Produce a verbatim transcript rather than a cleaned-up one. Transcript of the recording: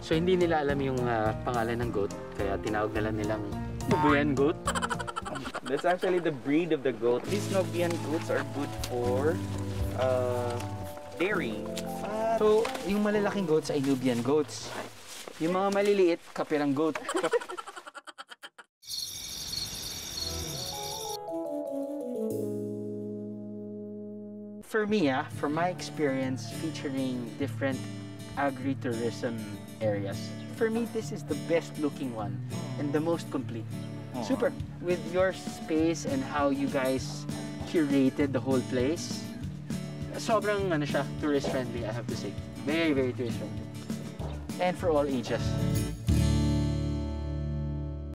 So hindi nila alam yung uh, pangalan ng goat, kaya tinawag nila nilang Nubian goat. That's actually the breed of the goat. These Nubian goats are good for uh, dairy. Uh, so yung malalaking goats ay Nubian goats. Yung mga maliliit, kapirang goat. For me, ah, from my experience featuring different agritourism areas, for me this is the best looking one and the most complete. Aww. Super. With your space and how you guys curated the whole place, sobrang ano siya, tourist friendly, I have to say. Very, very tourist friendly. And for all ages.